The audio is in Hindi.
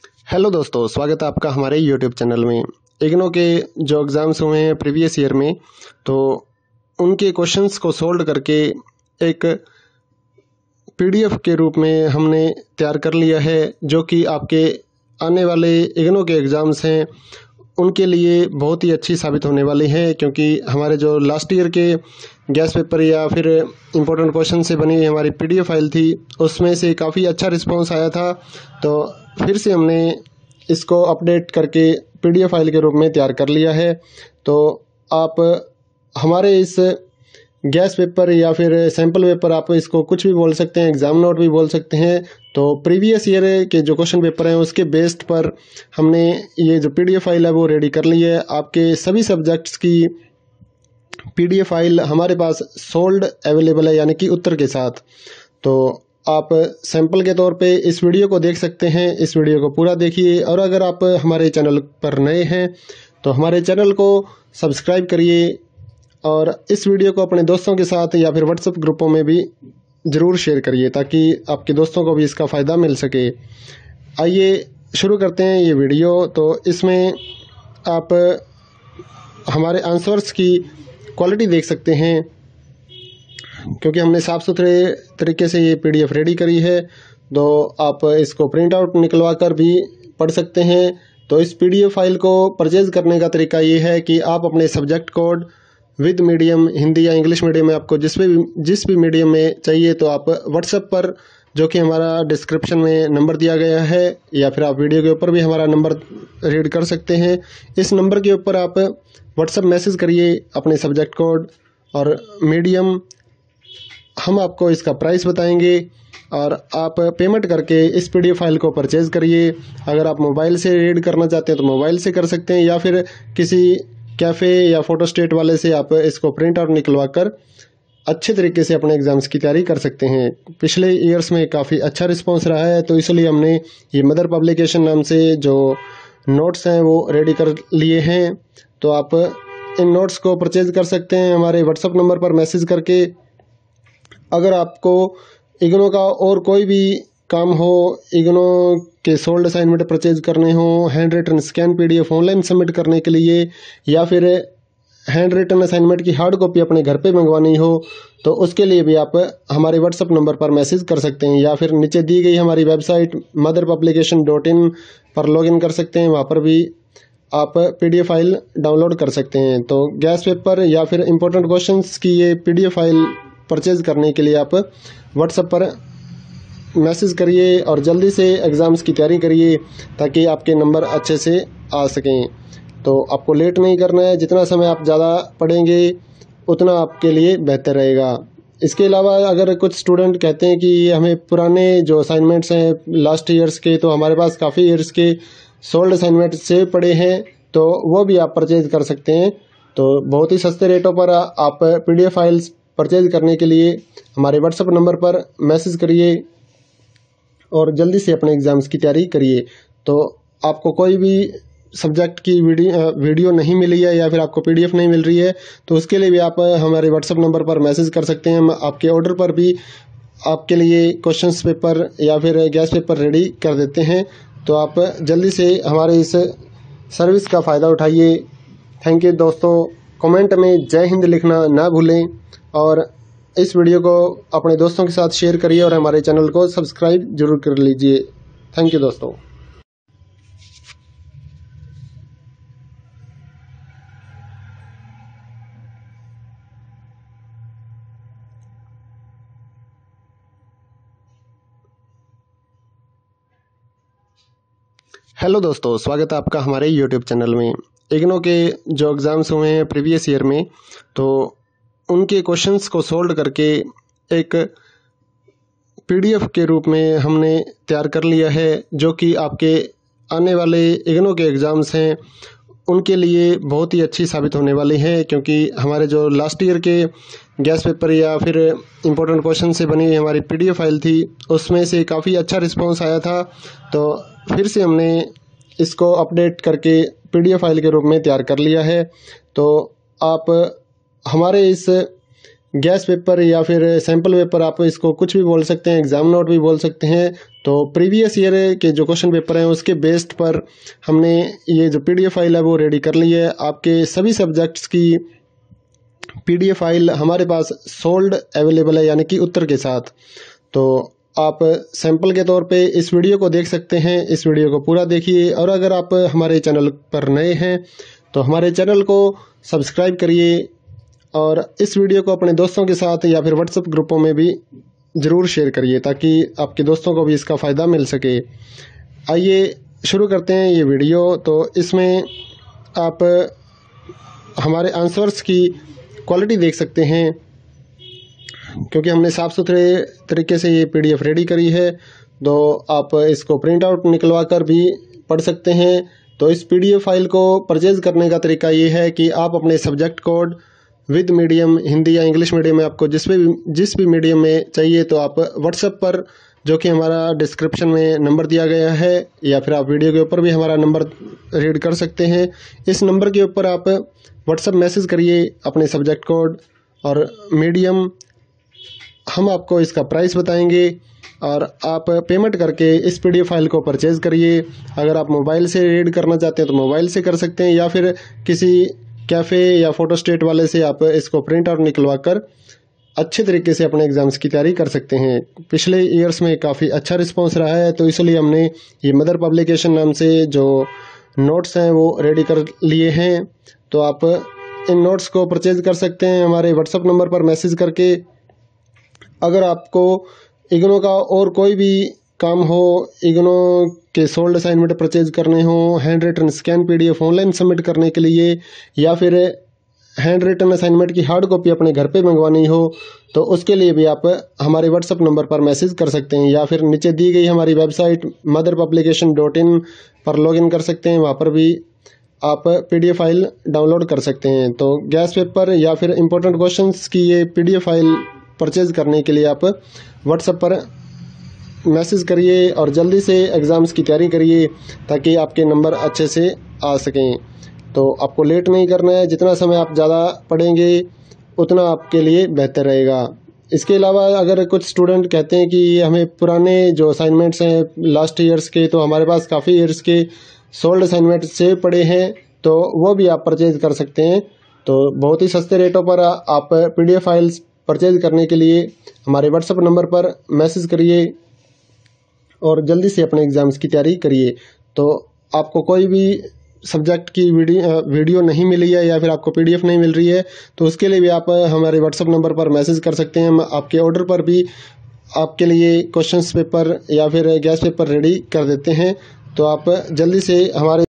हेलो दोस्तों, स्वागत है आपका हमारे यूट्यूब चैनल में। इग्नू के जो एग्ज़ाम्स हुए हैं प्रीवियस ईयर में, तो उनके क्वेश्चंस को सोल्व करके एक पीडीएफ के रूप में हमने तैयार कर लिया है, जो कि आपके आने वाले इग्नू के एग्ज़ाम्स हैं उनके लिए बहुत ही अच्छी साबित होने वाली है। क्योंकि हमारे जो लास्ट ईयर के गैस पेपर या फिर इम्पोर्टेंट क्वेश्चन से बनी हुई हमारी पीडीएफ फाइल थी, उसमें से काफ़ी अच्छा रिस्पांस आया था। तो फिर से हमने इसको अपडेट करके पीडीएफ फाइल के रूप में तैयार कर लिया है। तो आप हमारे इस गैस पेपर या फिर सैम्पल पेपर, आप इसको कुछ भी बोल सकते हैं, एग्ज़ाम नोट भी बोल सकते हैं। तो प्रीवियस ईयर के जो क्वेश्चन पेपर हैं उसके बेस्ड पर हमने ये जो पीडीएफ फाइल है वो रेडी कर ली है। आपके सभी सब्जेक्ट्स की पीडीएफ फाइल हमारे पास सोल्ड अवेलेबल है, यानी कि उत्तर के साथ। तो आप सैंपल के तौर पे इस वीडियो को देख सकते हैं, इस वीडियो को पूरा देखिए। और अगर आप हमारे चैनल पर नए हैं तो हमारे चैनल को सब्सक्राइब करिए और इस वीडियो को अपने दोस्तों के साथ या फिर व्हाट्सएप ग्रुपों में भी ज़रूर शेयर करिए, ताकि आपके दोस्तों को भी इसका फ़ायदा मिल सके। आइए शुरू करते हैं ये वीडियो। तो इसमें आप हमारे आंसर्स की क्वालिटी देख सकते हैं, क्योंकि हमने साफ़ सुथरे तरीके से ये पीडीएफ रेडी करी है। तो आप इसको प्रिंट आउट निकलवा कर भी पढ़ सकते हैं। तो इस पीडीएफ फाइल को परचेज़ करने का तरीका ये है कि आप अपने subject code with medium, Hindi या इंग्लिश मीडियम में, आपको जिस भी मीडियम में चाहिए, तो आप व्हाट्सएप पर, जो कि हमारा डिस्क्रिप्शन में नंबर दिया गया है, या फिर आप वीडियो के ऊपर भी हमारा नंबर रीड कर सकते हैं। इस नंबर के ऊपर आप व्हाट्सएप मैसेज करिए अपने सब्जेक्ट कोड और मीडियम। हम आपको इसका प्राइस बताएंगे और आप पेमेंट करके इस पीडीएफ फाइल को परचेज़ करिए। अगर आप मोबाइल से रीड करना चाहते हैं तो मोबाइल से कर सकते हैं, या फिर किसी कैफ़े या फोटोस्टेट वाले से आप इसको प्रिंट आउट निकलवा कर अच्छे तरीके से अपने एग्ज़ाम्स की तैयारी कर सकते हैं। पिछले ईयर्स में काफ़ी अच्छा रिस्पांस रहा है, तो इसलिए हमने ये मदर पब्लिकेशन नाम से जो नोट्स हैं वो रेडी कर लिए हैं। तो आप इन नोट्स को परचेज़ कर सकते हैं हमारे व्हाट्सएप नंबर पर मैसेज करके। अगर आपको इग्नू का और कोई भी काम हो, इग्नू के सोल्ड असाइनमेंट परचेज करने हो, handwritten scan PDF online submit करने के लिए, या फिर हैंड रिटन असाइनमेंट की हार्ड कॉपी अपने घर पे मंगवानी हो, तो उसके लिए भी आप हमारे व्हाट्सएप नंबर पर मैसेज कर सकते हैं, या फिर नीचे दी गई हमारी वेबसाइट motherpublication.in पर लॉगिन कर सकते हैं। वहाँ पर भी आप पीडीएफ फाइल डाउनलोड कर सकते हैं। तो गैस पेपर या फिर इम्पोर्टेंट क्वेश्चंस की ये पीडीएफ फाइल परचेज करने के लिए आप व्हाट्सएप पर मैसेज करिए और जल्दी से एग्ज़ाम्स की तैयारी करिए, ताकि आपके नंबर अच्छे से आ सकें। तो आपको लेट नहीं करना है, जितना समय आप ज़्यादा पढ़ेंगे उतना आपके लिए बेहतर रहेगा। इसके अलावा अगर कुछ स्टूडेंट कहते हैं कि हमें पुराने जो असाइनमेंट्स हैं लास्ट ईयर्स के, तो हमारे पास काफ़ी ईयर्स के सोल्ड असाइनमेंट से पड़े हैं, तो वो भी आप परचेज कर सकते हैं। तो बहुत ही सस्ते रेटों पर आप पीडीएफ फाइल्स परचेज करने के लिए हमारे व्हाट्सएप नंबर पर मैसेज करिए और जल्दी से अपने एग्ज़ाम्स की तैयारी करिए। तो आपको कोई भी सब्जेक्ट की वीडियो नहीं मिली है या फिर आपको पीडीएफ नहीं मिल रही है, तो उसके लिए भी आप हमारे व्हाट्सएप नंबर पर मैसेज कर सकते हैं। हम आपके ऑर्डर पर भी आपके लिए क्वेश्चंस पेपर या फिर गैस पेपर रेडी कर देते हैं। तो आप जल्दी से हमारे इस सर्विस का फ़ायदा उठाइए। थैंक यू दोस्तों। कमेंट में जय हिंद लिखना ना भूलें और इस वीडियो को अपने दोस्तों के साथ शेयर करिए और हमारे चैनल को सब्सक्राइब जरूर कर लीजिए। थैंक यू दोस्तों। हेलो दोस्तों, स्वागत है आपका हमारे यूट्यूब चैनल में। इग्नू के जो एग्ज़ाम्स हुए हैं प्रीवियस ईयर में, तो उनके क्वेश्चंस को सोल्व करके एक पीडीएफ के रूप में हमने तैयार कर लिया है, जो कि आपके आने वाले इग्नू के एग्ज़ाम्स हैं उनके लिए बहुत ही अच्छी साबित होने वाली है। क्योंकि हमारे जो लास्ट ईयर के गैस पेपर या फिर इम्पोर्टेंट क्वेश्चन से बनी हुई हमारी पीडीएफ फाइल थी, उसमें से काफ़ी अच्छा रिस्पांस आया था। तो फिर से हमने इसको अपडेट करके पीडीएफ फाइल के रूप में तैयार कर लिया है। तो आप हमारे इस गैस पेपर या फिर सैम्पल पेपर, आप इसको कुछ भी बोल सकते हैं, एग्ज़ाम नोट भी बोल सकते हैं। तो प्रीवियस ईयर के जो क्वेश्चन पेपर हैं उसके बेस्ड पर हमने ये जो PDF फाइल है वो रेडी कर ली है। आपके सभी सब्जेक्ट्स की PDF फाइल हमारे पास सोल्ड अवेलेबल है, यानी कि उत्तर के साथ। तो आप सैंपल के तौर पे इस वीडियो को देख सकते हैं, इस वीडियो को पूरा देखिए। और अगर आप हमारे चैनल पर नए हैं तो हमारे चैनल को सब्सक्राइब करिए और इस वीडियो को अपने दोस्तों के साथ या फिर व्हाट्सएप ग्रुपों में भी ज़रूर शेयर करिए ताकि आपके दोस्तों को भी इसका फ़ायदा मिल सके। आइए शुरू करते हैं ये वीडियो। तो इसमें आप हमारे आंसर्स की क्वालिटी देख सकते हैं, क्योंकि हमने साफ़ सुथरे तरीके से ये PDF रेडी करी है। तो आप इसको प्रिंट आउट निकलवा कर भी पढ़ सकते हैं। तो इस PDF फाइल को परचेज़ करने का तरीका ये है कि आप अपने subject code with medium, Hindi या इंग्लिश मीडियम में, आपको जिस भी मीडियम में चाहिए, तो आप व्हाट्सएप पर, जो कि हमारा डिस्क्रिप्शन में नंबर दिया गया है, या फिर आप वीडियो के ऊपर भी हमारा नंबर रीड कर सकते हैं। इस नंबर के ऊपर आप व्हाट्सएप मैसेज करिए अपने सब्जेक्ट कोड और मीडियम। हम आपको इसका प्राइस बताएंगे और आप पेमेंट करके इस PDF फाइल को परचेज़ करिए। अगर आप मोबाइल से रीड करना चाहते हैं तो मोबाइल से कर सकते हैं, या फिर किसी कैफ़े या फोटोस्टेट वाले से आप इसको प्रिंट आउट निकलवा कर अच्छे तरीके से अपने एग्ज़ाम्स की तैयारी कर सकते हैं। पिछले ईयर्स में काफ़ी अच्छा रिस्पांस रहा है, तो इसलिए हमने ये मदर पब्लिकेशन नाम से जो नोट्स हैं वो रेडी कर लिए हैं। तो आप इन नोट्स को परचेज़ कर सकते हैं हमारे व्हाट्सएप नंबर पर मैसेज करके। अगर आपको इग्नो का और कोई भी काम हो, इग्नो के सोल्ड असाइनमेंट परचेज करने हो, handwritten scan PDF online submit करने के लिए, या फिर हैंड रिटन असाइनमेंट की हार्ड कॉपी अपने घर पे मंगवानी हो, तो उसके लिए भी आप हमारे व्हाट्सएप नंबर पर मैसेज कर सकते हैं, या फिर नीचे दी गई हमारी वेबसाइट motherpublication.in पर लॉगिन कर सकते हैं। वहाँ पर भी आप PDF फाइल डाउनलोड कर सकते हैं। तो गैस पेपर या फिर इम्पोर्टेंट क्वेश्चंस की ये PDF फाइल परचेज़ करने के लिए आप व्हाट्सएप पर मैसेज करिए और जल्दी से एग्ज़ाम्स की तैयारी करिए ताकि आपके नंबर अच्छे से आ सकें। तो आपको लेट नहीं करना है, जितना समय आप ज़्यादा पढ़ेंगे उतना आपके लिए बेहतर रहेगा। इसके अलावा अगर कुछ स्टूडेंट कहते हैं कि हमें पुराने जो असाइनमेंट्स हैं लास्ट ईयर्स के, तो हमारे पास काफ़ी ईयर्स के सोल्ड असाइनमेंट सेव पड़े हैं, तो वो भी आप परचेज़ कर सकते हैं। तो बहुत ही सस्ते रेटों पर आप PDF फाइल्स परचेज़ करने के लिए हमारे व्हाट्सएप नंबर पर मैसेज करिए और जल्दी से अपने एग्ज़ाम्स की तैयारी करिए। तो आपको कोई भी सब्जेक्ट की वीडियो नहीं मिली है या फिर आपको PDF नहीं मिल रही है, तो उसके लिए भी आप हमारे व्हाट्सएप नंबर पर मैसेज कर सकते हैं। हम आपके ऑर्डर पर भी आपके लिए क्वेश्चंस पेपर या फिर गैस पेपर रेडी कर देते हैं। तो आप जल्दी से हमारे